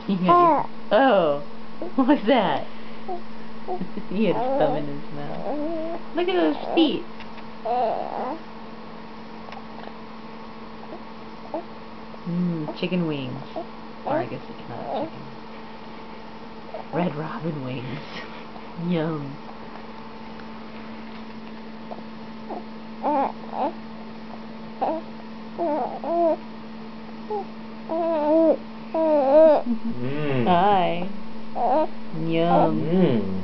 Oh, what's that? He had his thumb in his mouth. Look at those feet. Chicken wings. Or I guess it's not chicken. Red Robin wings. Yum. Hi. Yum.